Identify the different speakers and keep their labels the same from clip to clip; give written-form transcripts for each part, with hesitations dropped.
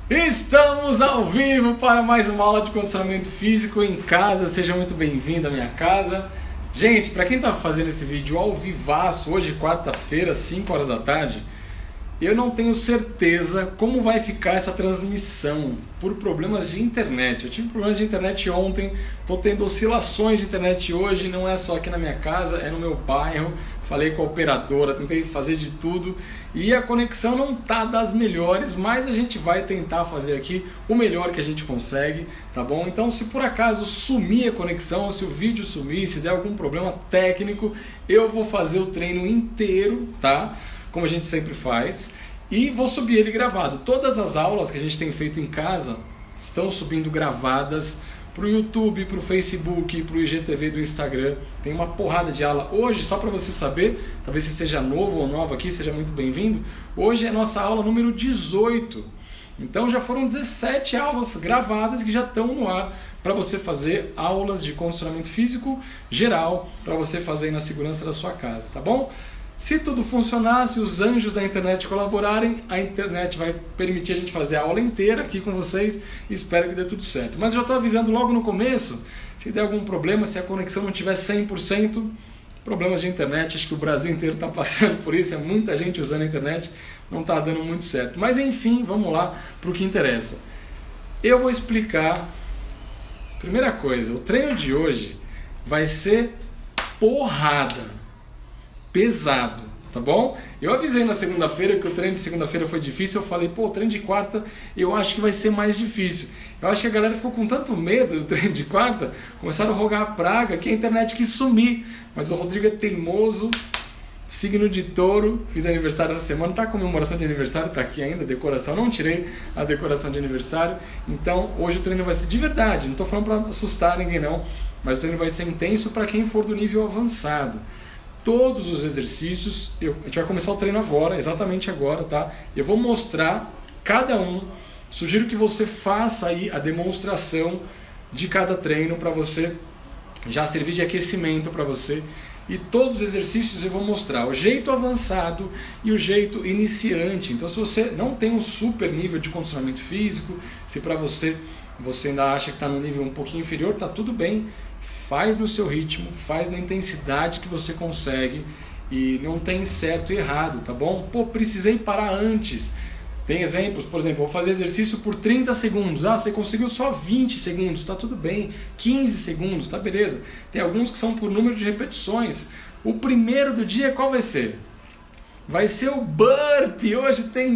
Speaker 1: Estamos ao vivo para mais uma aula de condicionamento físico em casa. Seja muito bem-vindo à minha casa. Gente, para quem está fazendo esse vídeo ao vivaço, hoje quarta-feira, 5 horas da tarde, eu não tenho certeza como vai ficar essa transmissão por problemas de internet. Eu tive problemas de internet ontem, estou tendo oscilações de internet hoje, não é só aqui na minha casa, é no meu bairro. Falei com a operadora, tentei fazer de tudo e a conexão não está das melhores, mas a gente vai tentar fazer aqui o melhor que a gente consegue, tá bom? Então, se por acaso sumir a conexão, se o vídeo sumir, se der algum problema técnico, eu vou fazer o treino inteiro, tá? Como a gente sempre faz, e vou subir ele gravado. Todas as aulas que a gente tem feito em casa estão subindo gravadas para o YouTube, para o Facebook, para o IGTV do Instagram. Tem uma porrada de aula. Hoje, só para você saber, talvez você seja novo ou nova aqui, seja muito bem-vindo. Hoje é a nossa aula número 18. Então já foram 17 aulas gravadas que já estão no ar para você fazer aulas de condicionamento físico geral, para você fazer aí na segurança da sua casa, tá bom? Se tudo funcionar, se os anjos da internet colaborarem, a internet vai permitir a gente fazer a aula inteira aqui com vocês. Espero que dê tudo certo. Mas eu já estou avisando logo no começo, se der algum problema, se a conexão não tiver 100%, problemas de internet, acho que o Brasil inteiro está passando por isso, é muita gente usando a internet, não está dando muito certo. Mas enfim, vamos lá para o que interessa. Eu vou explicar, primeira coisa, o treino de hoje vai ser porrada. Pesado, tá bom? Eu avisei na segunda-feira que o treino de segunda-feira foi difícil. Eu falei, pô, o treino de quarta eu acho que vai ser mais difícil. Eu acho que a galera ficou com tanto medo do treino de quarta, começaram a rogar a praga que a internet quis sumir. Mas o Rodrigo é teimoso, signo de touro, fiz aniversário essa semana, tá a comemoração de aniversário, tá aqui ainda, a decoração, não tirei a decoração de aniversário. Então hoje o treino vai ser de verdade, não tô falando para assustar ninguém não, mas o treino vai ser intenso para quem for do nível avançado. Todos os exercícios, a gente vai começar o treino agora, exatamente agora, tá? Eu vou mostrar cada um, sugiro que você faça aí a demonstração de cada treino para você já servir de aquecimento para você. E todos os exercícios eu vou mostrar o jeito avançado e o jeito iniciante. Então, se você não tem um super nível de condicionamento físico, se para você ainda acha que está no nível um pouquinho inferior, tá tudo bem. Faz no seu ritmo, faz na intensidade que você consegue e não tem certo e errado, tá bom? Pô, precisei parar antes. Tem exemplos, por exemplo, vou fazer exercício por 30 segundos. Ah, você conseguiu só 20 segundos, tá tudo bem. 15 segundos, tá beleza. Tem alguns que são por número de repetições. O primeiro do dia qual vai ser? Vai ser o burpee. Hoje tem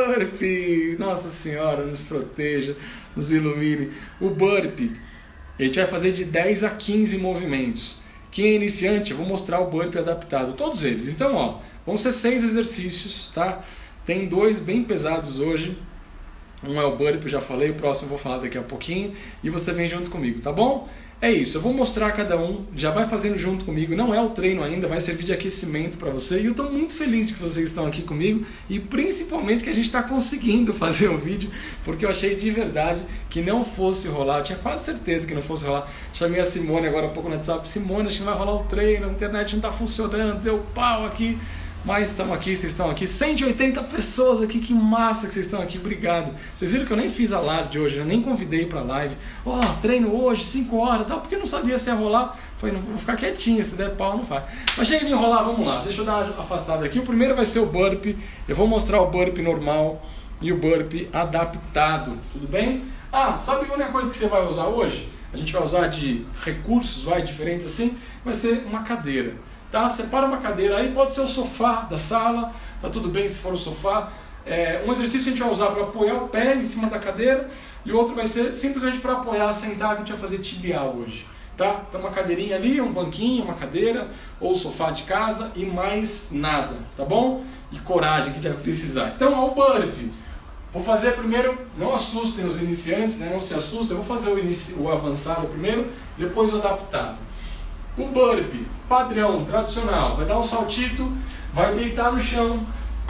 Speaker 1: burpee. Nossa Senhora, nos proteja, nos ilumine. O burpee. A gente vai fazer de 10 a 15 movimentos. Quem é iniciante, eu vou mostrar o burpee adaptado, todos eles. Então, ó, vão ser 6 exercícios, tá? Tem 2 bem pesados hoje. Um é o burpee, já falei, o próximo eu vou falar daqui a pouquinho. E você vem junto comigo, tá bom? É isso, eu vou mostrar cada um, já vai fazendo junto comigo, não é o treino ainda, vai servir de aquecimento para você. E eu estou muito feliz de que vocês estão aqui comigo e principalmente que a gente está conseguindo fazer o vídeo, porque eu achei de verdade que não fosse rolar, eu tinha quase certeza que não fosse rolar. Chamei a Simone agora há pouco no WhatsApp, Simone, acho que não vai rolar o treino, a internet não está funcionando, deu pau aqui. Mas estamos aqui, vocês estão aqui, 180 pessoas aqui, que massa que vocês estão aqui, obrigado. Vocês viram que eu nem fiz a live de hoje, eu nem convidei para a live. Ó, treino hoje, 5 horas, tal, porque eu não sabia se ia rolar. Falei, não, vou ficar quietinho, se der pau não faz. Mas chega de enrolar, vamos lá, deixa eu dar uma afastada aqui. O primeiro vai ser o burpee, eu vou mostrar o burpee normal e o burpee adaptado, tudo bem? Ah, sabe a única coisa que você vai usar hoje? A gente vai usar de recursos, diferentes assim, vai ser uma cadeira. Tá? Separa uma cadeira aí, pode ser o sofá da sala, tá tudo bem se for o sofá. Um exercício a gente vai usar para apoiar o pé em cima da cadeira e o outro vai ser simplesmente para apoiar, sentar, que a gente vai fazer tibial hoje. Tá? Então uma cadeirinha ali, um banquinho, uma cadeira ou sofá de casa e mais nada, tá bom? E coragem que a gente vai precisar. Então, ó, o burpee. Vou fazer primeiro, não assustem os iniciantes, né? Não se assustem, eu vou fazer o avançado primeiro, depois o adaptado. O burpee, padrão, tradicional, vai dar um saltito, vai deitar no chão,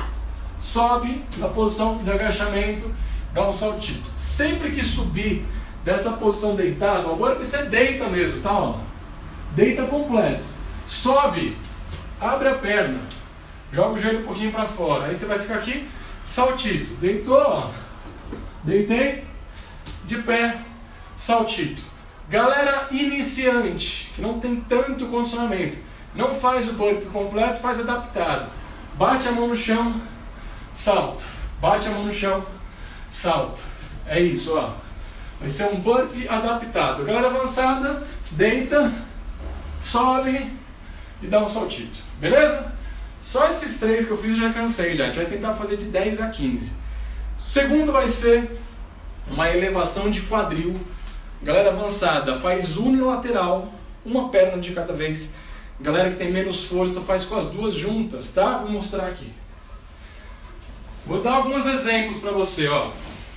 Speaker 1: sobe na posição de agachamento, dá um saltito. Sempre que subir dessa posição deitada, o burpee você deita mesmo, tá? Ó, deita completo, sobe, abre a perna, joga o joelho um pouquinho para fora, aí você vai ficar aqui, saltito, deitou, ó, Deitei, de pé, saltito. Galera iniciante, que não tem tanto condicionamento, não faz o burpee completo, faz adaptado. Bate a mão no chão, salta. Bate a mão no chão, salta. É isso, ó. Vai ser um burpee adaptado. Galera avançada, deita, sobe e dá um saltito. Beleza? Só esses 3 que eu fiz eu já cansei já. A gente vai tentar fazer de 10 a 15. O segundo vai ser uma elevação de quadril. Galera avançada faz unilateral, uma perna de cada vez. Galera que tem menos força faz com as duas juntas, tá? Vou mostrar aqui. Vou dar alguns exemplos para você, ó.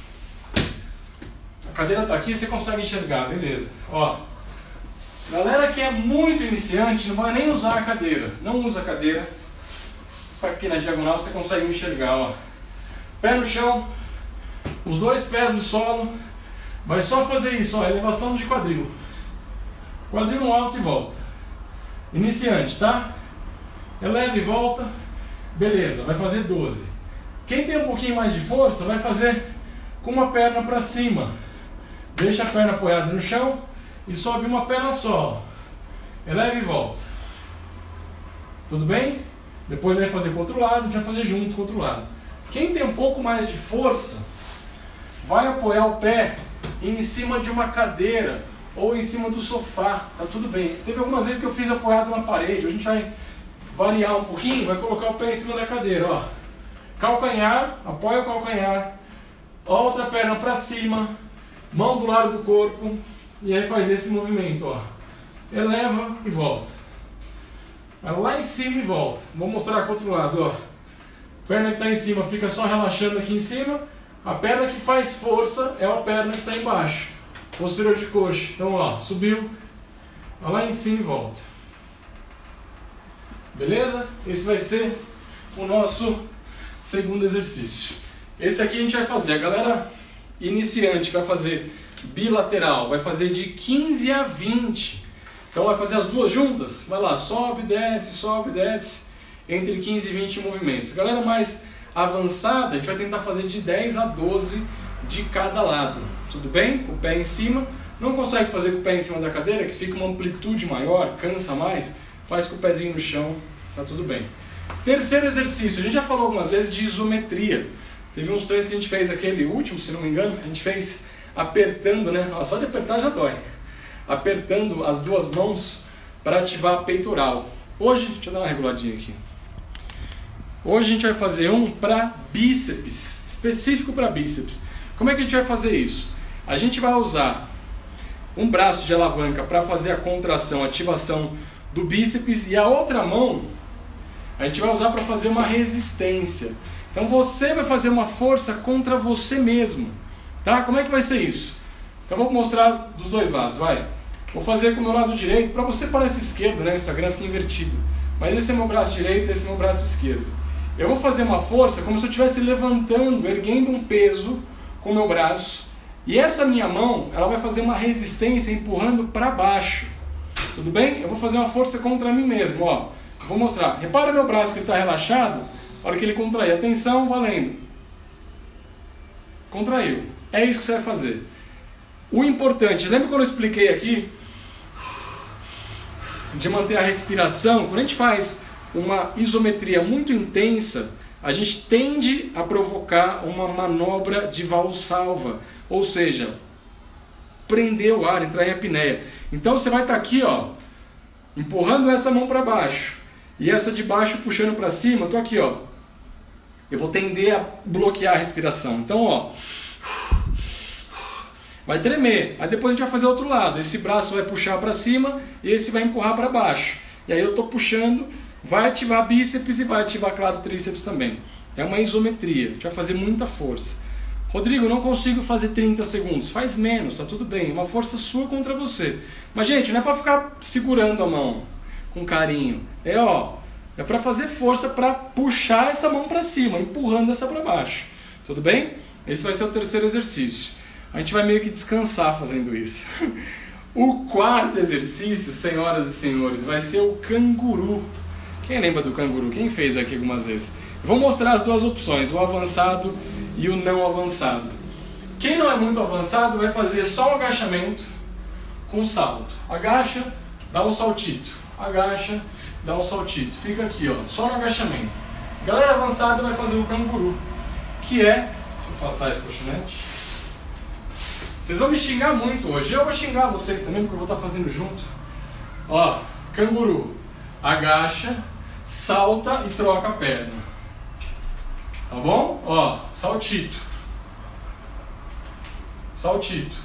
Speaker 1: A cadeira tá aqui, você consegue enxergar, beleza. Ó, galera que é muito iniciante não vai nem usar a cadeira. Não usa a cadeira. Fica aqui na diagonal, você consegue enxergar, ó. Pé no chão, os 2 pés no solo. Vai só fazer isso, ó, elevação de quadril. Quadril no alto e volta. Iniciante, tá? Eleva e volta. Beleza, vai fazer 12. Quem tem um pouquinho mais de força vai fazer com uma perna para cima. Deixa a perna apoiada no chão e sobe uma perna só. Eleva e volta. Tudo bem? Depois vai fazer com o outro lado, a gente vai fazer junto com o outro lado. Quem tem um pouco mais de força vai apoiar o pé em cima de uma cadeira ou em cima do sofá, tá tudo bem. Teve algumas vezes que eu fiz apoiado na parede, a gente vai variar um pouquinho, vai colocar o pé em cima da cadeira, ó. Calcanhar, apoia o calcanhar, outra perna para cima, mão do lado do corpo, e aí faz esse movimento, ó. Eleva e volta. Vai lá em cima e volta. Vou mostrar com o outro lado, ó. Perna que está em cima fica só relaxando aqui em cima. A perna que faz força é a perna que está embaixo. Posterior de coxa. Então, ó, subiu, vai lá em cima e volta. Beleza? Esse vai ser o nosso segundo exercício. Esse aqui a gente vai fazer. A galera iniciante vai fazer bilateral, vai fazer de 15 a 20. Então vai fazer as duas juntas. Vai lá, sobe, desce, entre 15 e 20 movimentos. Galera mais avançada, a gente vai tentar fazer de 10 a 12 de cada lado. Tudo bem? Com o pé em cima. Não consegue fazer com o pé em cima da cadeira, que fica uma amplitude maior, cansa mais. Faz com o pezinho no chão, tá tudo bem. Terceiro exercício, a gente já falou algumas vezes de isometria. Teve uns 3 que a gente fez, aquele último, se não me engano, a gente fez apertando, né? Só de apertar já dói. Apertando as duas mãos para ativar a peitoral. Hoje, deixa eu dar uma reguladinha aqui. Hoje a gente vai fazer um para bíceps, específico para bíceps. Como é que a gente vai fazer isso? A gente vai usar um braço de alavanca para fazer a contração, ativação do bíceps, e a outra mão a gente vai usar para fazer uma resistência. Então você vai fazer uma força contra você mesmo, tá? Como é que vai ser isso? Então vou mostrar dos dois lados, vai. Vou fazer com o meu lado direito, para você parece esquerdo, né? O Instagram fica invertido. Mas esse é meu braço direito, esse é meu braço esquerdo. Eu vou fazer uma força como se eu estivesse levantando, erguendo um peso com o meu braço. E essa minha mão, ela vai fazer uma resistência empurrando para baixo. Tudo bem? Eu vou fazer uma força contra mim mesmo, ó. Vou mostrar. Repara meu braço que está relaxado. A hora que ele contrair. Atenção, valendo. Contraiu. É isso que você vai fazer. O importante, lembra quando eu expliquei aqui de manter a respiração? Quando a gente faz uma isometria muito intensa, a gente tende a provocar uma manobra de valsalva, ou seja, prender o ar, entrar em apneia. Então você vai estar aqui, ó, empurrando essa mão para baixo e essa de baixo puxando para cima. Eu tô aqui, ó. Eu vou tender a bloquear a respiração. Então, ó, vai tremer. Aí depois a gente vai fazer o outro lado. Esse braço vai puxar para cima e esse vai empurrar para baixo. E aí eu tô puxando, vai ativar bíceps e vai ativar, claro, tríceps também. É uma isometria. A gente vai fazer muita força. Rodrigo, não consigo fazer 30 segundos. Faz menos, tá tudo bem. Uma força sua contra você. Mas, gente, não é para ficar segurando a mão com carinho. É, ó, é para fazer força para puxar essa mão para cima, empurrando essa para baixo. Tudo bem? Esse vai ser o terceiro exercício. A gente vai meio que descansar fazendo isso. O quarto exercício, senhoras e senhores, vai ser o canguru. Quem lembra do canguru? Quem fez aqui algumas vezes? Eu vou mostrar as duas opções, o avançado e o não avançado. Quem não é muito avançado vai fazer só um agachamento com salto. Agacha, dá um saltito. Agacha, dá um saltito. Fica aqui, ó, só no agachamento. Galera avançada vai fazer o canguru, que é... Deixa eu afastar esse colchonete. Vocês vão me xingar muito hoje. Eu vou xingar vocês também, porque eu vou estar fazendo junto. Ó, canguru. Agacha, salta e troca a perna. Tá bom? Ó, saltito. Saltito.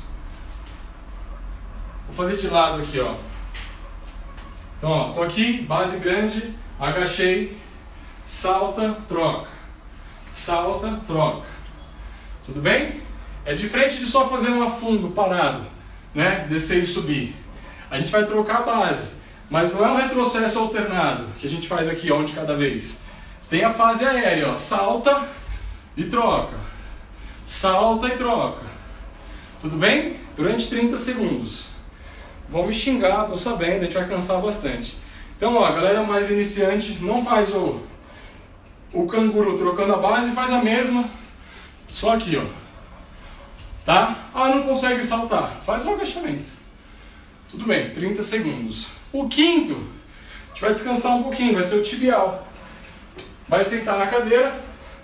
Speaker 1: Vou fazer de lado aqui, ó. Então, ó, tô aqui, base grande, agachei, salta, troca. Salta, troca. Tudo bem? É diferente de só fazer um afundo parado, né? Descer e subir. A gente vai trocar a base, mas não é um retrocesso alternado que a gente faz aqui, ó, um de cada vez. Tem a fase aérea, ó, salta e troca. Salta e troca. Tudo bem? Durante 30 segundos. Vão me xingar, tô sabendo, a gente vai cansar bastante. Então, ó, a galera mais iniciante não faz o canguru trocando a base, faz a mesma, só aqui, ó. Tá? Ah, não consegue saltar. Faz um agachamento. Tudo bem, 30 segundos. O quinto, a gente vai descansar um pouquinho, vai ser o tibial. Vai sentar na cadeira,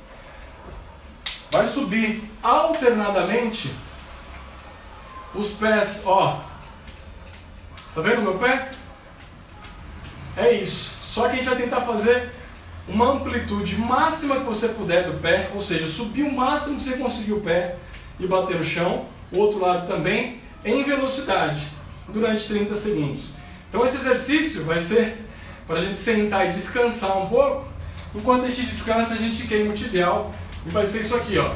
Speaker 1: vai subir alternadamente os pés, ó. Tá vendo o meu pé? É isso. Só que a gente vai tentar fazer uma amplitude máxima que você puder do pé, ou seja, subir o máximo que você conseguir o pé e bater no chão, o outro lado também, em velocidade, durante 30 segundos. Então esse exercício vai ser para a gente sentar e descansar um pouco. Enquanto a gente descansa, a gente queima o tibial e vai ser isso aqui, ó.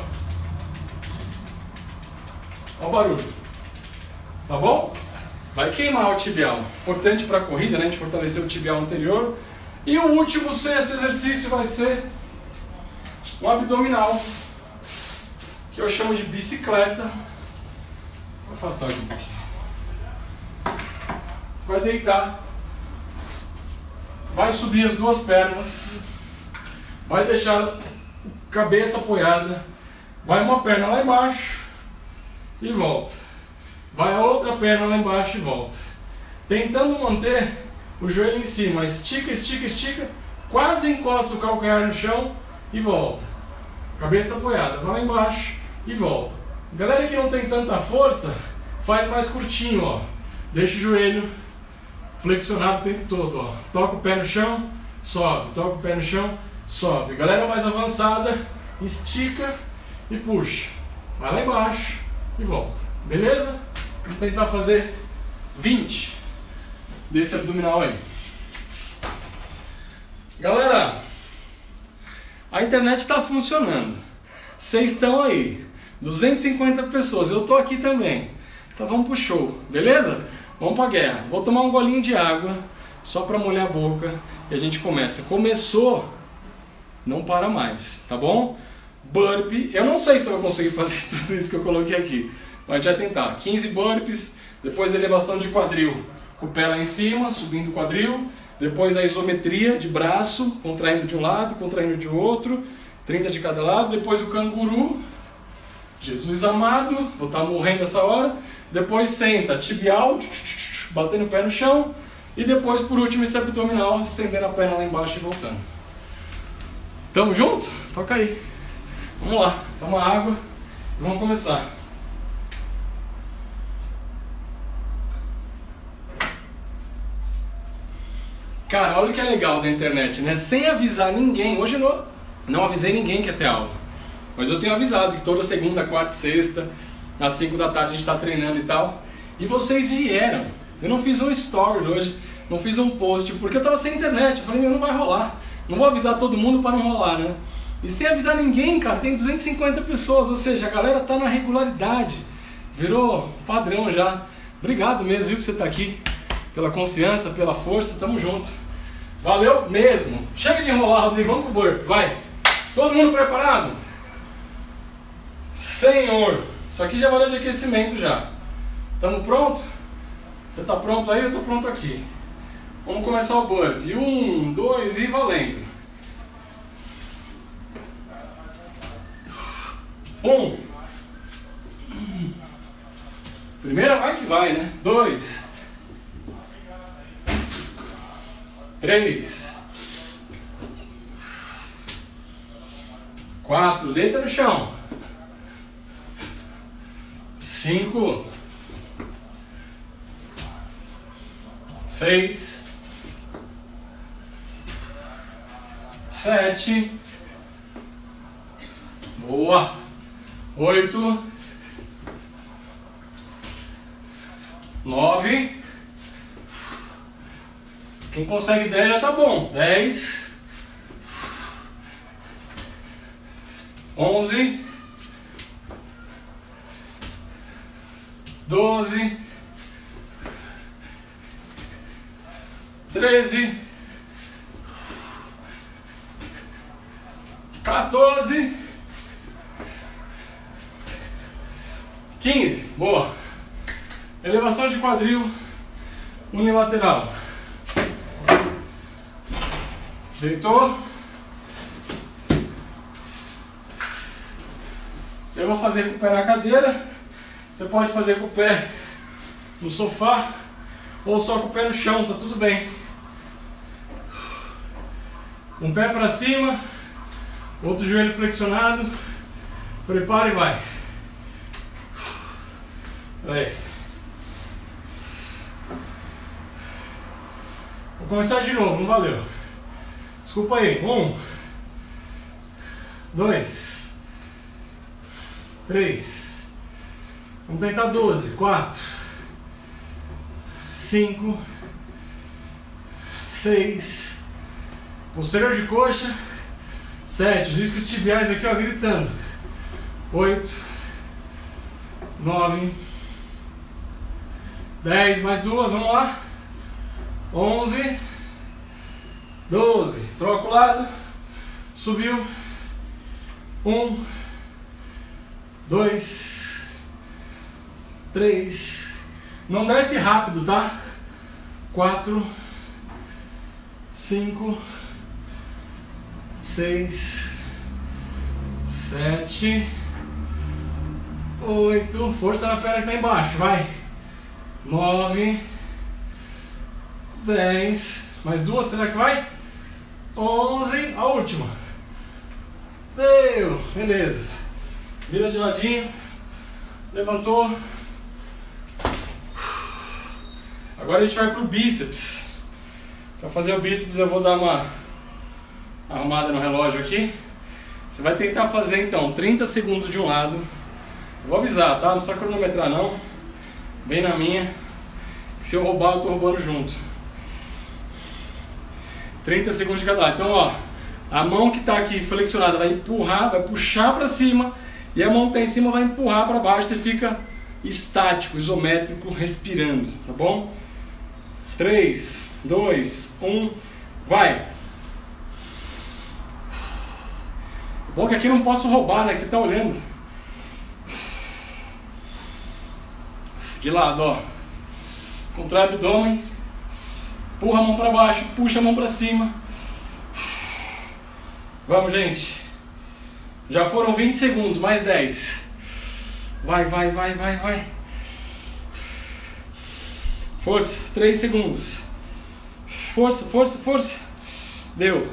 Speaker 1: Ó o barulho. Tá bom? Vai queimar o tibial. Importante para a corrida, né? A gente fortalecer o tibial anterior. E o último, sexto exercício vai ser o abdominal, que eu chamo de bicicleta. Vou afastar aqui um pouquinho. Você vai deitar, vai subir as duas pernas, vai deixar a cabeça apoiada, vai uma perna lá embaixo e volta. Vai a outra perna lá embaixo e volta. Tentando manter o joelho em cima. Estica, estica, estica, quase encosta o calcanhar no chão e volta. Cabeça apoiada, vai lá embaixo e volta. Galera que não tem tanta força, faz mais curtinho, ó. Deixa o joelho flexionado o tempo todo, ó. Toca o pé no chão, sobe. Toca o pé no chão, sobe. Galera mais avançada, estica e puxa. Vai lá embaixo e volta. Beleza? Vamos tentar fazer 20 desse abdominal aí. Galera, a internet está funcionando. Vocês estão aí. 250 pessoas. Eu tô aqui também. Então vamos pro show, beleza? Vamos pra guerra. Vou tomar um golinho de água, só para molhar a boca, e a gente começa. Começou, não para mais, tá bom? Burpee. Eu não sei se eu vou conseguir fazer tudo isso que eu coloquei aqui, mas a gente vai tentar. 15 burpees, depois elevação de quadril, com o pé lá em cima, subindo o quadril, depois a isometria de braço, contraindo de um lado, contraindo de outro, 30 de cada lado, depois o canguru, Jesus amado, vou estar morrendo essa hora, depois senta, tibial, batendo o pé no chão, e depois por último esse abdominal, estendendo a perna lá embaixo e voltando. Tamo junto? Toca aí. Vamos lá, toma água e vamos começar. Cara, olha o que é legal da internet, né? Sem avisar ninguém. Hoje eu não avisei ninguém que ia ter aula. Mas eu tenho avisado que toda segunda, quarta e sexta, às 5 da tarde a gente está treinando e tal. E vocês vieram. Eu não fiz um story hoje, não fiz um post, porque eu tava sem internet. Eu falei, meu, não vai rolar. Não vou avisar todo mundo para não rolar, né? E sem avisar ninguém, cara, tem 250 pessoas. Ou seja, a galera tá na regularidade. Virou padrão já. Obrigado mesmo, viu, por você estar aqui. Pela confiança, pela força, tamo junto. Valeu mesmo. Chega de enrolar, Rodrigo, vamos pro burpee, vai. Todo mundo preparado? Senhor, isso aqui já valeu de aquecimento já. Tamo pronto? Você tá pronto aí? Eu tô pronto aqui. Vamos começar o burpee. 1, 2 e valendo. 1, Primeira vai que vai, né? 2, 3, 4, deita no chão. 5, 6, 7, boa, 8, 9, quem consegue 10 já tá bom, 10, 11, 12, 13, 14, 15, boa. Elevação de quadril unilateral. Deitou. Eu vou fazer com o pé na cadeira. Você pode fazer com o pé no sofá ou só com o pé no chão, tá tudo bem. Um pé para cima, outro joelho flexionado. Prepara e vai. Aí. Vou começar de novo, não valeu. Desculpa aí. 1, 2, 3. Vamos tentar 12. 4, 5, 6. Posterior de coxa. 7. Os isquios tibiais aqui, ó, gritando. 8, 9, 10. Mais 2, vamos lá. 11, 12. Troca o lado. Subiu. 1, 2, 3. Não desce rápido, tá? 4, 5, 6, 7, 8. Força na perna que tá embaixo, vai. 9, 10. Mais 2, será que vai? 11. A última. Deu. Beleza. Vira de ladinho. Levantou. Agora a gente vai pro bíceps. Para fazer o bíceps eu vou dar uma arrumada no relógio aqui. Você vai tentar fazer então 30 segundos de um lado. Eu vou avisar, tá? Não precisa cronometrar não. Bem na minha. Se eu roubar, eu tô roubando junto. 30 segundos de cada lado. Então, ó, a mão que tá aqui flexionada vai empurrar, vai puxar para cima, e a mão que tá em cima vai empurrar para baixo. Você fica estático, isométrico, respirando, tá bom? 3, 2, 1, vai! Bom que aqui eu não posso roubar, né? Que você tá olhando. De lado, ó. Contrai o abdômen. Empurra a mão para baixo, puxa a mão para cima. Vamos, gente. Já foram 20 segundos, mais 10. Vai, vai, vai, vai, vai. Força, 3 segundos. Força, força, força. Deu.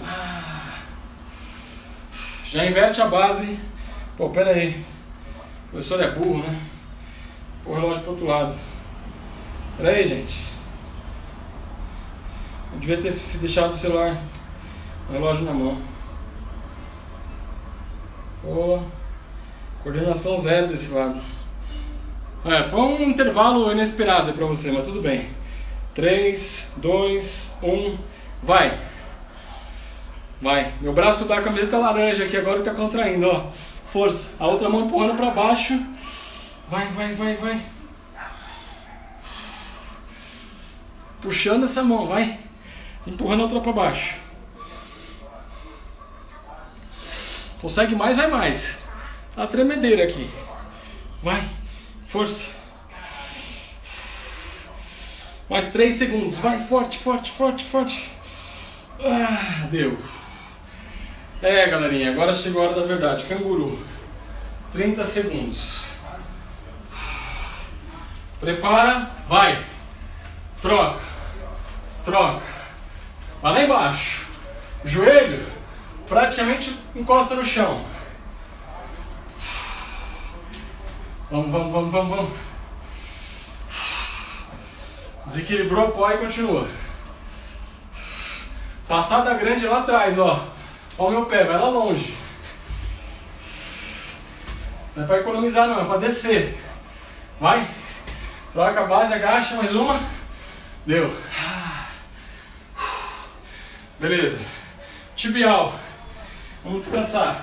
Speaker 1: Já inverte a base. Pô, pera aí. O professor é burro, né? Pô, o relógio pro outro lado. Pera aí, gente. Eu devia ter deixado o celular, o relógio na mão. Pô, coordenação zero desse lado. Foi um intervalo inesperado pra você, mas tudo bem. 3, 2, 1, vai. Vai. Meu braço da camiseta laranja aqui agora tá contraindo, ó. Força. A outra mão empurrando pra baixo. Vai, vai, vai, vai. Puxando essa mão, vai. Empurrando a outra pra baixo. Consegue mais, vai mais. Tá tremedeira aqui. Vai. Força. Mais 3 segundos. Vai, forte, forte, forte, forte. Deu. Galerinha, agora chegou a hora da verdade. Canguru. 30 segundos. Prepara, vai. Troca. Troca. Vai lá embaixo. Joelho praticamente encosta no chão. Vamos, vamos, vamos, vamos, vamos. Desequilibrou, apoia e continua. Passada grande lá atrás, ó. Ó o meu pé, vai lá longe. Não é pra economizar não, é pra descer. Vai. Troca a base, agacha, mais uma. Deu. Beleza. Tibial. Vamos descansar.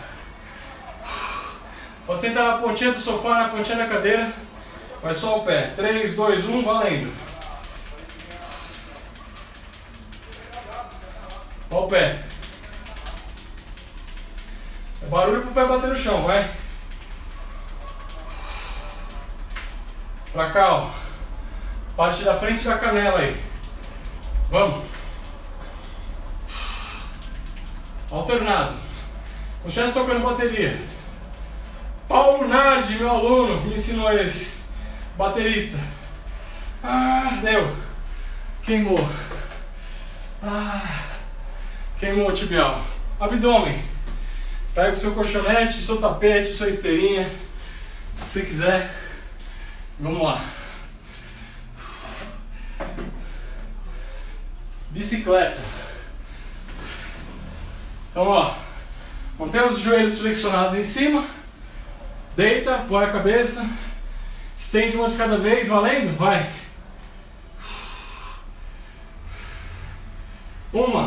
Speaker 1: Pode sentar na pontinha do sofá, na pontinha da cadeira. Vai só o pé. 3, 2, 1, valendo. Ó o pé. É barulho pro pé bater no chão, vai. Pra cá, ó. Parte da frente da canela aí. Vamos. Alternado. Continua tocando bateria. Paulo Nardi, meu aluno, me ensinou esse. Baterista. Ah, deu. Queimou. Ah, queimou o tibial. Abdômen. Pega o seu colchonete, seu tapete, sua esteirinha. Se você quiser. Vamos lá. Bicicleta. Então, ó. Mantém os joelhos flexionados em cima. Deita, apoia a cabeça. Estende uma de cada vez, valendo? Vai. Uma.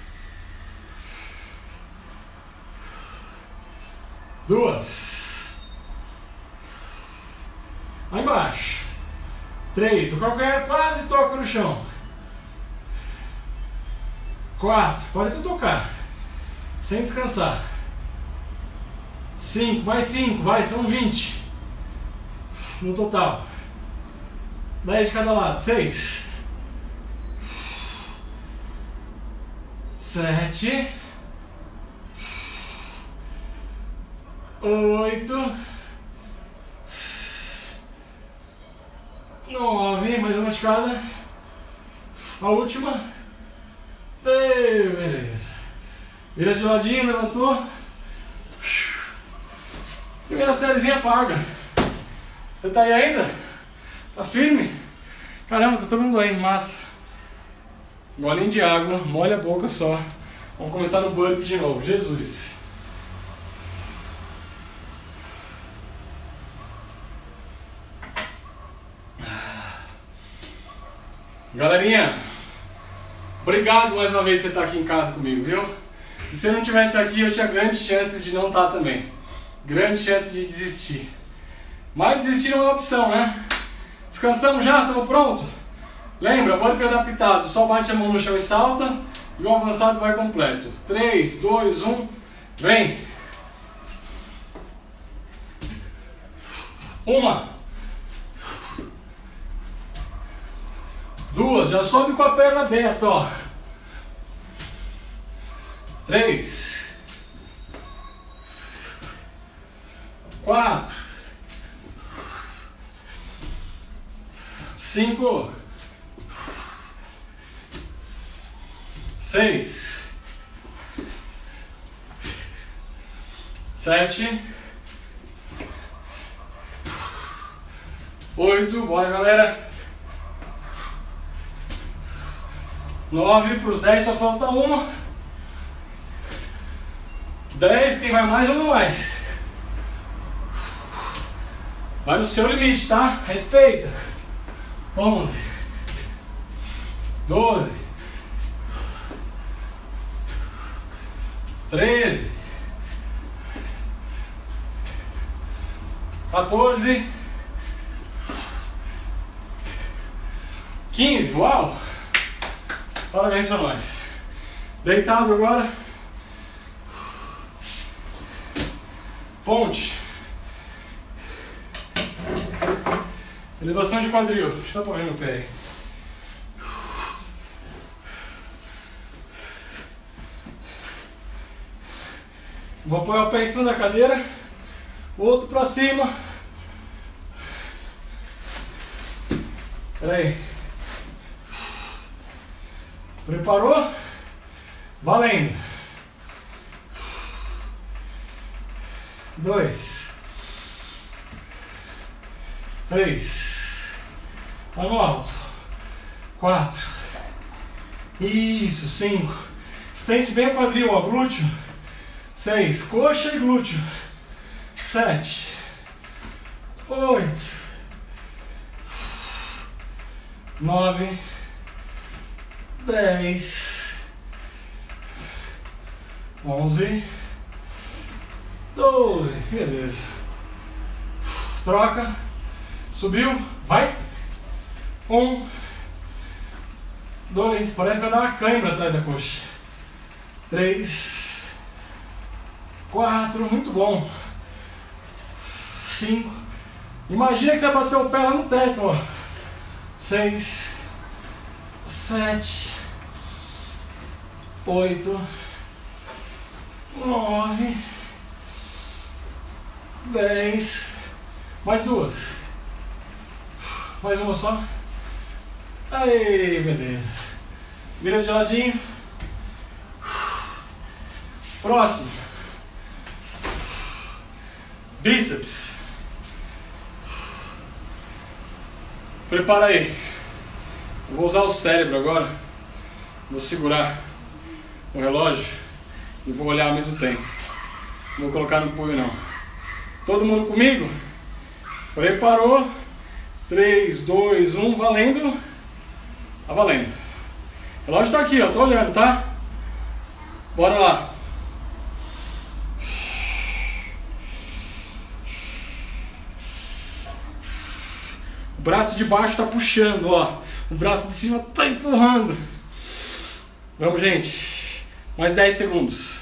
Speaker 1: Duas. Lá embaixo. 3. O calcanhar quase toca no chão. 4. Pode até tocar. Sem descansar. 5. Mais 5. Vai, são 20. No total. 10 de cada lado. 6. 7. 8. 9, mais uma de cada. A última. Beleza. Vira de ladinho, levantou. Primeira sériezinha paga. Você tá aí ainda? Tá firme? Caramba, tá todo mundo aí, massa. Golinho de água, molha a boca só. Vamos começar no burpee de novo. Jesus. Galerinha, obrigado mais uma vez por você estar aqui em casa comigo, viu? Se você não estivesse aqui, eu tinha grandes chances de não estar também. Grandes chances de desistir. Mas desistir não é uma opção, né? Descansamos já? Estamos prontos? Lembra, burpee adaptado. Só bate a mão no chão e salta. E o avançado vai completo. 3, 2, 1, vem! Uma. 2, já sobe com a perna aberta, ó. 3. 4. 5. 6. 7. 8. Bora, galera. 9 para os 10, só falta uma. 10, quem vai mais, vamos mais. Vai no seu limite, tá? Respeita. 11. 12. 13. 14. 15. Uau! Parabéns pra nós. Deitado agora. Ponte. Elevação de quadril. Deixa eu apoiar meu pé aí. Vou apoiar o pé em cima da cadeira. O outro pra cima. Espera aí. Preparou? Valendo. 2, 3, lá no alto. 4, isso, 5. Estende bem o quadril, ó, glúteo. 6, coxa e glúteo. 7, 8, 9, 10, 11, 12, beleza. Troca, subiu, vai. 1, 2, parece que vai dar uma cãibra atrás da coxa. 3, 4, muito bom. 5, imagina que você bateu o pé lá no teto, ó. 6, 7, 8, 9, 10, mais 2, mais uma só. Aí, beleza. Vira de ladinho. Próximo. Bíceps. Prepara aí. Eu vou usar o cérebro agora. Vou segurar o relógio e vou olhar ao mesmo tempo. Não vou colocar no punho não. Todo mundo comigo? Preparou? 3, 2, 1, valendo. Tá valendo. O relógio tá aqui, ó. Tô olhando, tá? Bora lá. O braço de baixo tá puxando, ó. O braço de cima tá empurrando. Vamos, gente. Mais 10 segundos.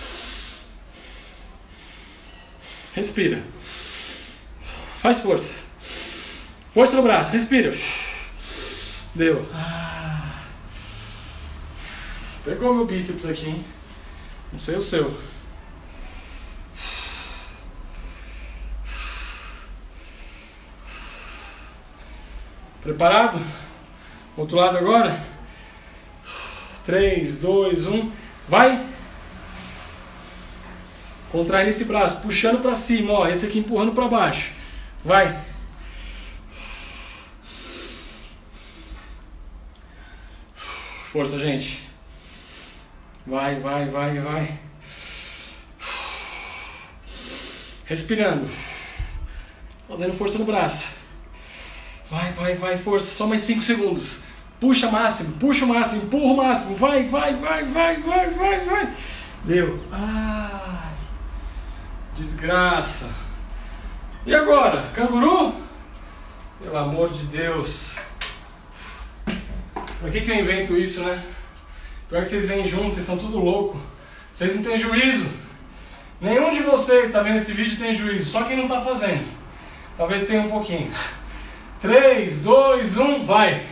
Speaker 1: Respira. Faz força. Força no braço. Respira. Deu. Pegou meu bíceps aqui, hein? Não sei o seu. Preparado? Outro lado agora? 3, 2, 1, vai! Contraindo esse braço, puxando pra cima, ó. Esse aqui empurrando pra baixo. Vai! Força, gente. Vai, vai, vai, vai. Respirando. Fazendo força no braço. Vai, vai, vai, força. Só mais 5 segundos. Puxa o máximo, empurra o máximo. Vai, vai, vai, vai, vai, vai, vai. Deu. Ai. Desgraça. E agora? Canguru? Pelo amor de Deus. Pra que eu invento isso, né? Pior que vocês vêm juntos, vocês são tudo louco. Vocês não têm juízo. Nenhum de vocês que está vendo esse vídeo tem juízo. Só quem não está fazendo. Talvez tenha um pouquinho. 3, 2, 1, vai!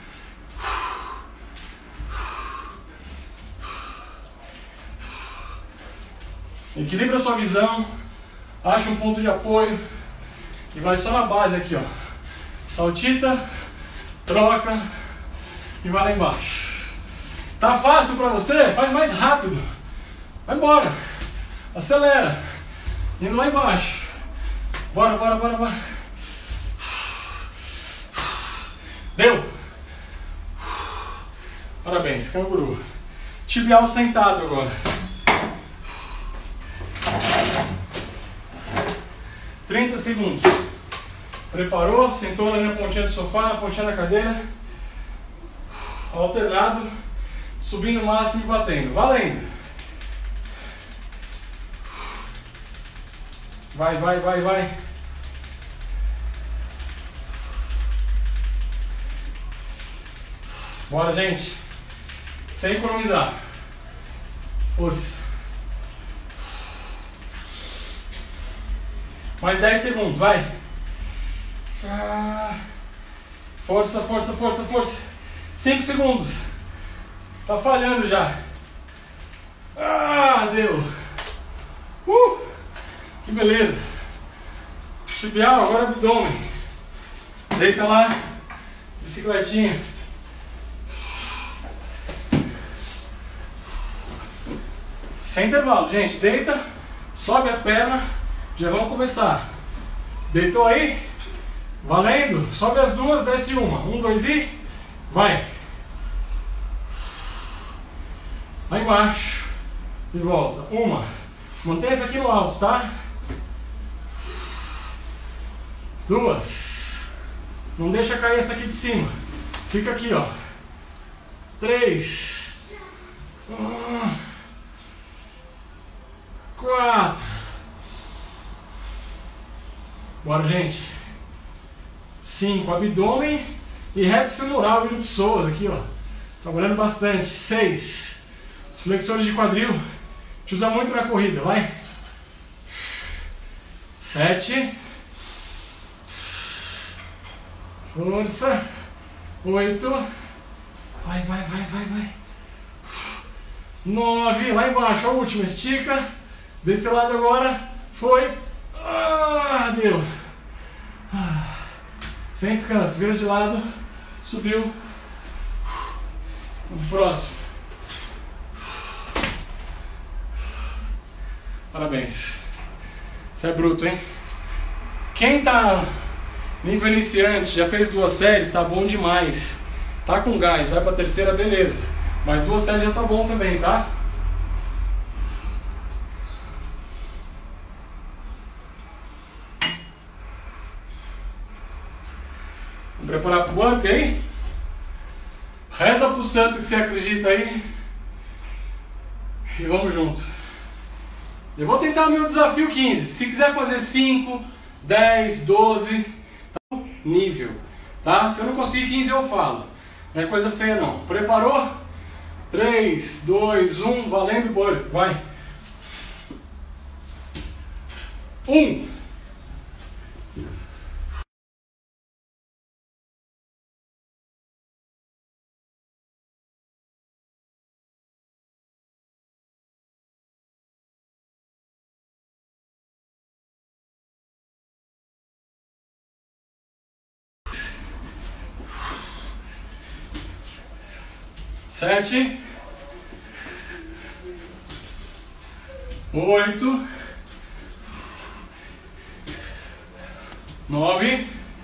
Speaker 1: Equilibra a sua visão. Acha um ponto de apoio. E vai só na base aqui, ó. Saltita, troca e vai lá embaixo. Tá fácil pra você? Faz mais rápido. Vai embora. Acelera. Indo lá embaixo. Bora, bora, bora, bora. Deu? Parabéns, canguru. Tibial sentado agora. 30 segundos. Preparou? Sentou ali na pontinha do sofá, na pontinha da cadeira. Alternado. Subindo o máximo e batendo. Valendo. Vai, vai, vai, vai. Bora, gente. Sem economizar. Força. Mais 10 segundos, vai. Força, força, força, força. 5 segundos. Tá falhando já. Deu. Que beleza. Tibial, agora abdômen. Deita lá. Bicicletinha. Sem intervalo, gente. Deita, sobe a perna. Já vamos começar. Deitou aí? Valendo. Sobe as duas, desce uma. 1, 2 e... vai. Lá embaixo. E volta. Uma. Mantém essa aqui no alto, tá? 2. Não deixa cair essa aqui de cima. Fica aqui, ó. 3. 4. Bora, gente. 5. Abdômen e reto femoral e psoas aqui, ó. Trabalhando bastante. 6. Os flexores de quadril. Te usa muito na corrida, vai. 7. Força. 8. Vai. 9. Lá embaixo, a última. Estica. Desse lado agora. Foi. Deu. Sem descanso. Vira de lado. Subiu. Próximo. Parabéns. Isso é bruto, hein? Quem tá nível iniciante, já fez 2 séries, tá bom demais. Tá com gás, vai pra terceira, beleza. Mas 2 séries já tá bom também, tá? Vamos preparar pro bump aí? Reza pro santo que você acredita aí. E vamos junto. Eu vou tentar o meu desafio 15. Se quiser fazer 5, 10, 12, tá? Nível, tá? Se eu não conseguir 15 eu falo. Não é coisa feia não. Preparou? 3, 2, 1, valendo, bora. Vai. 1. 7, 8, 9.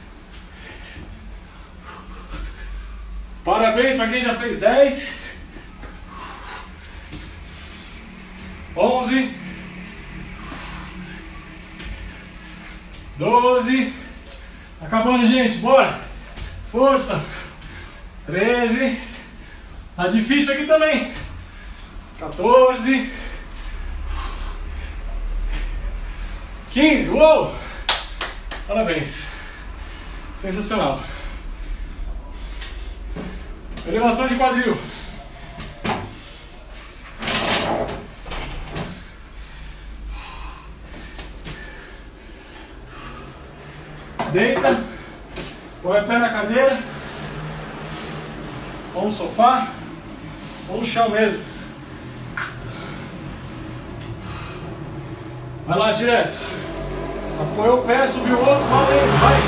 Speaker 1: Parabéns para quem já fez 10, 11, 12. Acabando, gente, bora. Força. 13. Tá difícil aqui também. 14. 15. Uou! Parabéns. Sensacional. Elevação de quadril. Deita. Põe o pé na cadeira. Ou no sofá. Ou no chão mesmo. Vai lá direto. Apoiou o pé, subiu o outro, valeu, vai.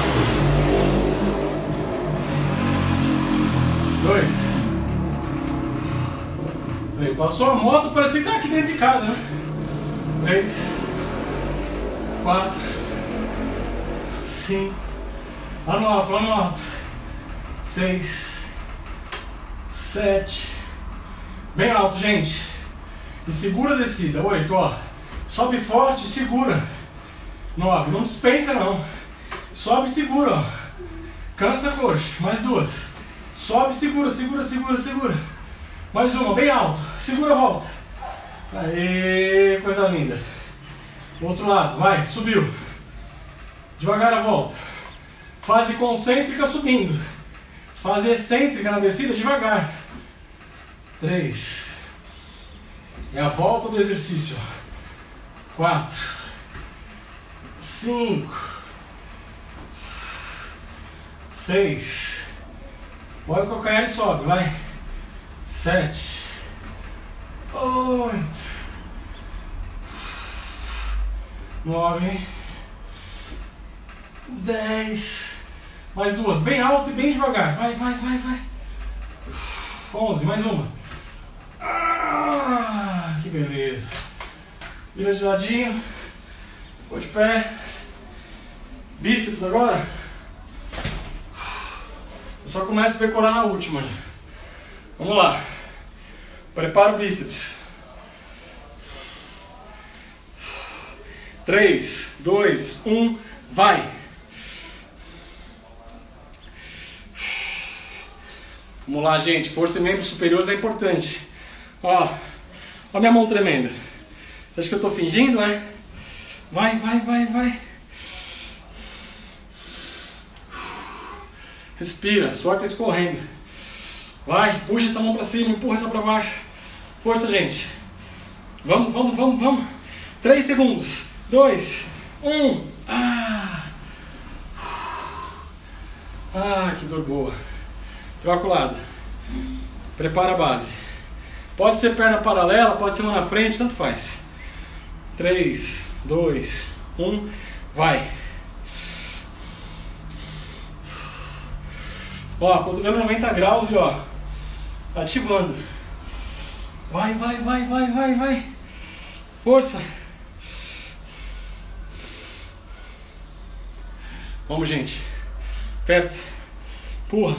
Speaker 1: 2. 3. Passou a moto, parecia que tá aqui dentro de casa, né? 3. 4. 5. Lá no alto. 6. 7. Bem alto, gente. E segura a descida. 8, ó. Sobe forte, segura. 9, não despenca não. Sobe e segura, ó. Cansa a coxa. Mais 2. Sobe, segura. Mais uma, bem alto. Segura, volta. Aê, coisa linda. Outro lado, vai, subiu. Devagar a volta. Fase concêntrica subindo. Fase excêntrica na descida, devagar. 3. É a volta do exercício. 4. 5. 6. Bora o calcanhar e sobe, vai. 7. 8. 9. 10. Mais duas, bem alto e bem devagar. Vai, vai, vai, vai. 11, mais uma. Ah, que beleza. Vira de ladinho. Ficou de pé. Bíceps agora. Eu só começo a decorar na última. Vamos lá. Prepara o bíceps. 3, 2, 1, vai. Vamos lá, gente. Força em membros superiores é importante. Ó minha mão tremenda. Você acha que eu tô fingindo, né? Vai, vai, vai, vai. Respira, suor tá escorrendo. Vai, puxa essa mão pra cima, empurra essa pra baixo. Força, gente. Vamos, vamos, vamos, vamos. 3 segundos. 2, 1. Que dor boa. Troca o lado. Prepara a base. Pode ser perna paralela, pode ser mão na frente, tanto faz. 3, 2, 1, vai. Ó, cotovelo 90 graus e ó, ativando. Vai, vai, vai, vai, vai, vai. Força. Vamos, gente. Aperta. Empurra.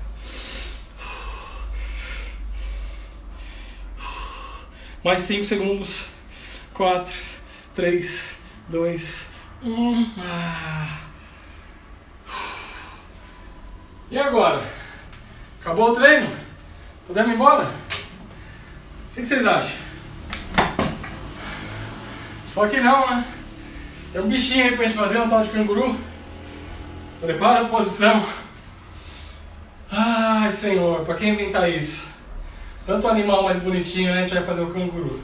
Speaker 1: Mais 5 segundos. 4, 3, 2, 1. E agora? Acabou o treino? Podemos ir embora? O que vocês acham? Só que não, né? Tem um bichinho aí pra gente fazer, um tal de canguru. Prepara a posição. Ai, Senhor, pra quem inventar isso? Tanto animal mais bonitinho, né? A gente vai fazer o canguru.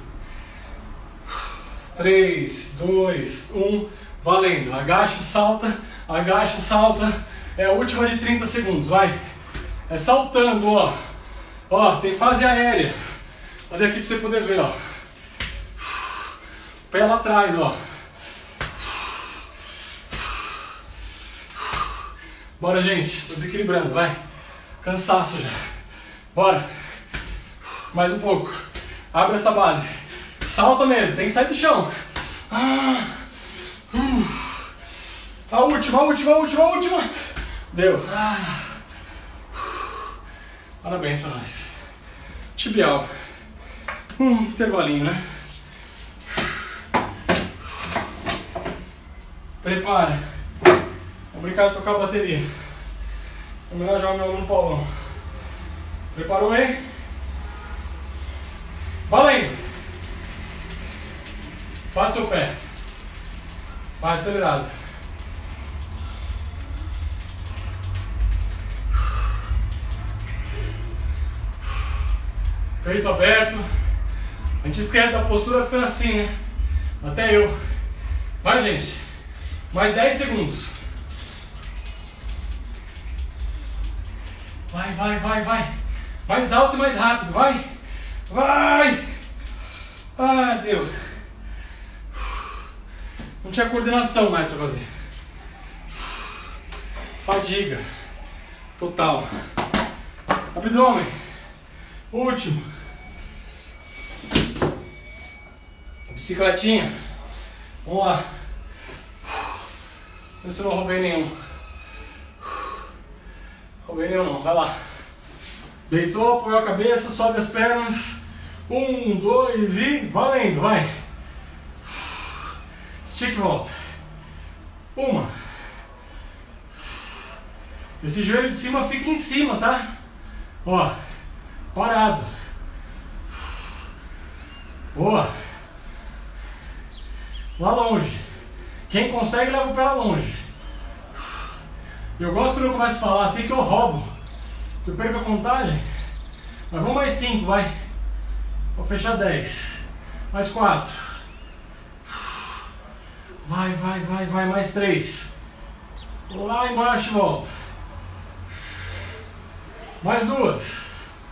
Speaker 1: 3, 2, 1, valendo. Agacha, salta, agacha, salta. É a última de 30 segundos, vai. É saltando, ó. Ó, tem fase aérea. Vou fazer aqui pra você poder ver, ó. Pé lá atrás, ó. Bora, gente. Tô desequilibrando, vai. Cansaço já. Bora. Mais um pouco. Abre essa base. Salta mesmo, tem que sair do chão. A última, a última, a última, a última. Deu. Parabéns pra nós. Tibial. Intervalinho, né? Prepara. Vou brincar de tocar a bateria. É melhor jogar meu aluno Paulão. Preparou aí? Valendo! Bate seu pé. Vai acelerado. Peito aberto. A gente esquece da postura ficando assim, né? Até eu. Vai, gente. Mais 10 segundos. Vai, vai, vai, vai. Mais alto e mais rápido. Vai. Vai. Deu. Não tinha coordenação mais pra fazer. Fadiga. Total. Abdômen. Último. Bicicletinha. Vamos lá. Vê se eu não roubei nenhum. Roubei nenhum não. Vai lá. Deitou, apoiou a cabeça, sobe as pernas. 1, 2 e valendo. Vai. Estica e volta. Uma. Esse joelho de cima fica em cima, tá? Ó. Parado. Boa. Lá longe. Quem consegue leva o pé lá longe. Eu gosto quando eu começo a falar assim que eu roubo. Que eu perco a contagem. Mas vamos mais 5, vai. Vou fechar 10. Mais 4. Vai, vai, vai, vai. Mais 3. Lá embaixo e volta. Mais 2.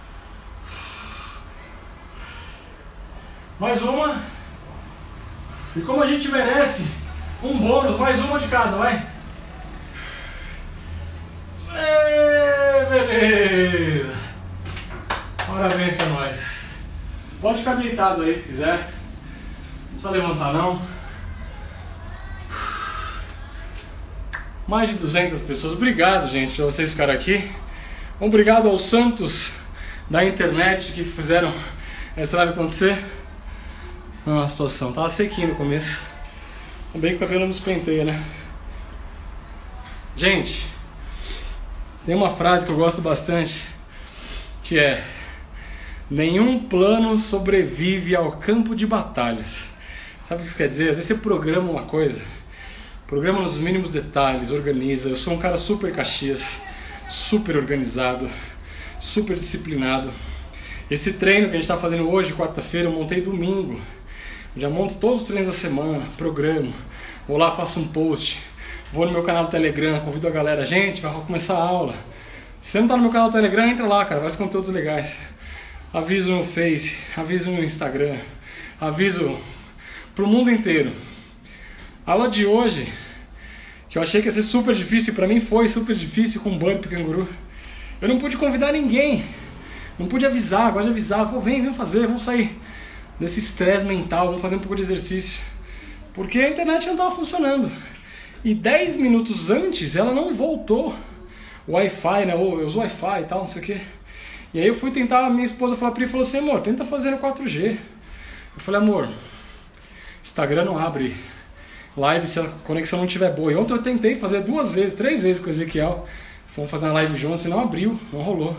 Speaker 1: Mais uma. E como a gente merece um bônus, mais uma de cada, vai. Beleza! Parabéns pra nós. Pode ficar deitado aí se quiser. Não precisa levantar não. Mais de 200 pessoas. Obrigado, gente, por vocês ficarem aqui. Obrigado aos santos da internet que fizeram essa live acontecer. Não, a situação tava sequinho no começo. Também que o cabelo não espenteia, né? Gente, tem uma frase que eu gosto bastante, que é: nenhum plano sobrevive ao campo de batalhas. Sabe o que isso quer dizer? Às vezes você programa uma coisa, programa nos mínimos detalhes, organiza. Eu sou um cara super Caxias, super organizado, super disciplinado. Esse treino que a gente está fazendo hoje, quarta-feira, eu montei domingo. Eu já monto todos os treinos da semana, programo, vou lá, faço um post, vou no meu canal do Telegram, convido a galera, gente, vai começar a aula. Se você não tá no meu canal do Telegram, entra lá, cara, vários conteúdos legais. Aviso no Face, aviso no Instagram, aviso pro mundo inteiro. A aula de hoje, que eu achei que ia ser super difícil, pra mim foi super difícil com burpee canguru. Eu não pude convidar ninguém, não pude avisar, gosto de avisar, falei, vem fazer, vamos sair desse estresse mental, vamos fazer um pouco de exercício. Porque a internet não estava funcionando. E 10 minutos antes ela não voltou. O Wi-Fi, né? Eu uso Wi-Fi e tal, não sei o que. E aí eu fui tentar, a minha esposa falou assim, amor, tenta fazer no 4G. Eu falei, amor, Instagram não abre live se a conexão não estiver boa. E ontem eu tentei fazer 2 vezes, 3 vezes com o Ezequiel. Fomos fazer uma live juntos e não abriu, não rolou.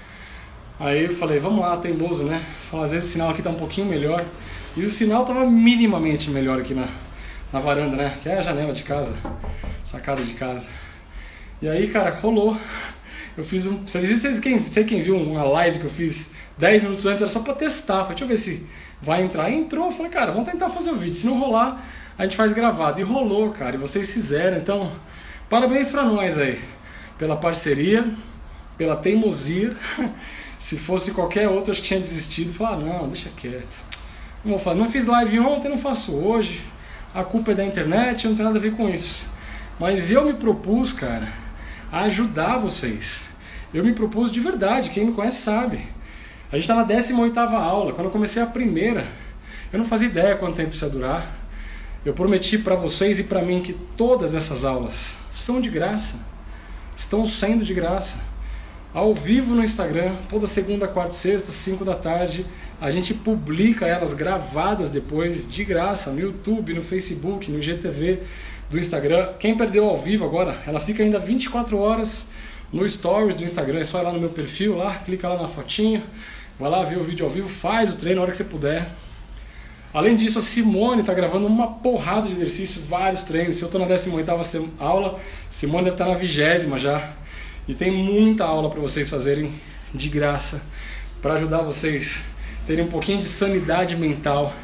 Speaker 1: Aí eu falei, vamos lá, teimoso, né? Falei, às vezes o sinal aqui tá um pouquinho melhor. E o sinal tava minimamente melhor aqui na varanda, né? Que é a janela de casa, sacada de casa. E aí, cara, rolou. Eu fiz um... Sei quem viu uma live que eu fiz 10 minutos antes, era só pra testar. Falei, deixa eu ver se vai entrar. E entrou. Eu falei, cara, vamos tentar fazer o vídeo. Se não rolar, a gente faz gravado. E rolou, cara. E vocês fizeram. Então, parabéns pra nós aí. Pela parceria, pela teimosia. Se fosse qualquer outro, acho que tinha desistido. Falar, não, deixa quieto. Não vou fazer. Não fiz live ontem, não faço hoje. A culpa é da internet, não tem nada a ver com isso. Mas eu me propus, cara, a ajudar vocês. Eu me propus de verdade, quem me conhece sabe. A gente tá na 18ª aula. Quando eu comecei a primeira, eu não fazia ideia quanto tempo isso ia durar. Eu prometi pra vocês e pra mim que todas essas aulas são de graça. Estão sendo de graça. Ao vivo no Instagram, toda segunda, quarta e sexta, 5 da tarde. A gente publica elas gravadas depois, de graça, no YouTube, no Facebook, no IGTV do Instagram. Quem perdeu ao vivo agora, ela fica ainda 24 horas no Stories do Instagram. É só ir lá no meu perfil, lá, clica lá na fotinho, vai lá ver o vídeo ao vivo, faz o treino na hora que você puder. Além disso, a Simone está gravando uma porrada de exercícios, vários treinos. Se eu estou na 18ª aula, Simone deve estar na 20ª já. E tem muita aula para vocês fazerem de graça, para ajudar vocês a terem um pouquinho de sanidade mental.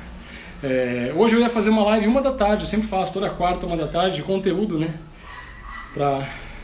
Speaker 1: Hoje eu ia fazer uma live 1 da tarde, eu sempre faço toda quarta, 1 da tarde, de conteúdo, né? Para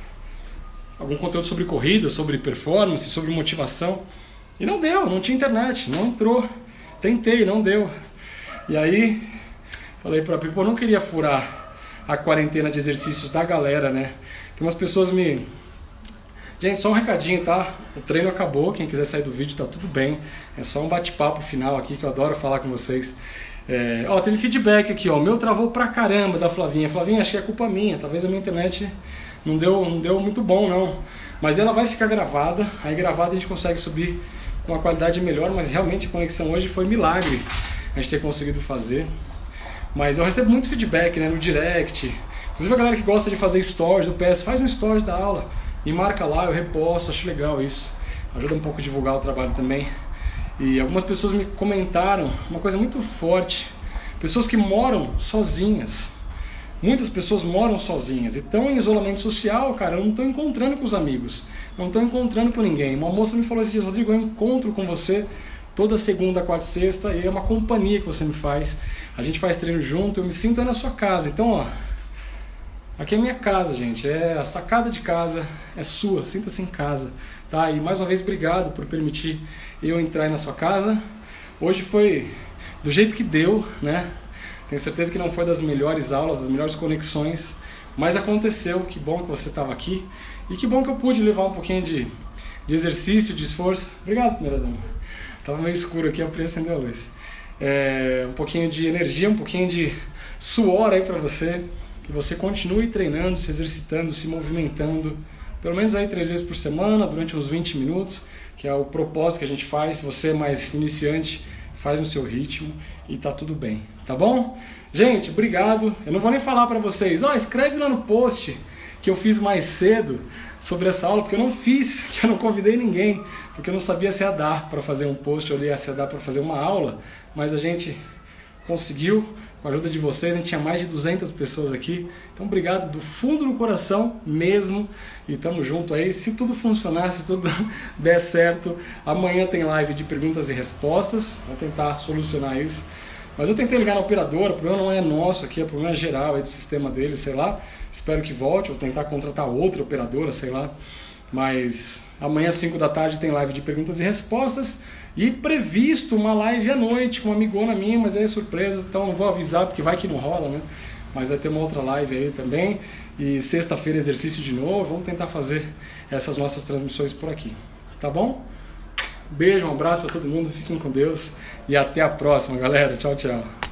Speaker 1: algum conteúdo sobre corrida, sobre performance, sobre motivação. E não deu, não tinha internet, não entrou. Tentei, não deu. E aí, falei pra Pipo, eu não queria furar a quarentena de exercícios da galera, né? Tem umas pessoas me... Gente, só um recadinho, tá? O treino acabou, quem quiser sair do vídeo tá tudo bem. É só um bate-papo final aqui, que eu adoro falar com vocês. Teve feedback aqui, ó. O meu travou pra caramba da Flavinha. Flavinha, acho que é culpa minha. Talvez a minha internet não deu muito bom, não. Mas ela vai ficar gravada. Aí gravada a gente consegue subir com uma qualidade melhor. Mas realmente a conexão hoje foi milagre a gente ter conseguido fazer. Mas eu recebo muito feedback, né, no direct. Inclusive a galera que gosta de fazer stories do PS, faz um stories da aula. Me marca lá, eu reposto, acho legal isso. Ajuda um pouco a divulgar o trabalho também. E algumas pessoas me comentaram uma coisa muito forte. Pessoas que moram sozinhas. Muitas pessoas moram sozinhas e estão em isolamento social, cara. Eu não estou encontrando com os amigos. Não estou encontrando com ninguém. Uma moça me falou esses dias, Rodrigo, eu encontro com você toda segunda, quarta e sexta. E é uma companhia que você me faz. A gente faz treino junto, eu me sinto aí na sua casa. Então, ó, aqui é a minha casa, gente. É a sacada de casa, é sua. Sinta-se em casa, tá? E mais uma vez, obrigado por permitir eu entrar aí na sua casa. Hoje foi do jeito que deu, né? Tenho certeza que não foi das melhores aulas, das melhores conexões, mas aconteceu. Que bom que você estava aqui e que bom que eu pude levar um pouquinho de de exercício, de esforço. Obrigado, primeira dama. Tava meio escuro aqui, eu fui acender a luz. Um pouquinho de energia, um pouquinho de suor aí para você, que você continue treinando, se exercitando, se movimentando, pelo menos aí 3 vezes por semana, durante uns 20 minutos, que é o propósito que a gente faz. Se você é mais iniciante, faz no seu ritmo e tá tudo bem, tá bom? Gente, obrigado. Eu não vou nem falar para vocês, escreve lá no post que eu fiz mais cedo sobre essa aula, porque eu não fiz, que eu não convidei ninguém, porque eu não sabia se ia dar para fazer um post ou se ia dar para fazer uma aula, mas a gente conseguiu, com a ajuda de vocês. A gente tinha mais de 200 pessoas aqui, então obrigado do fundo do coração mesmo, e tamo junto aí. Se tudo funcionar, se tudo der certo, amanhã tem live de perguntas e respostas, vou tentar solucionar isso. Mas eu tentei ligar na operadora, o problema não é nosso aqui, é problema geral, é do sistema deles, sei lá. Espero que volte, vou tentar contratar outra operadora, sei lá. Mas amanhã às 5 da tarde tem live de perguntas e respostas. E previsto uma live à noite com uma amigona minha, mas aí é surpresa, então não vou avisar porque vai que não rola, né? Mas vai ter uma outra live aí também. E sexta-feira exercício de novo, vamos tentar fazer essas nossas transmissões por aqui, tá bom? Beijo, um abraço para todo mundo, fiquem com Deus e até a próxima, galera. Tchau, tchau.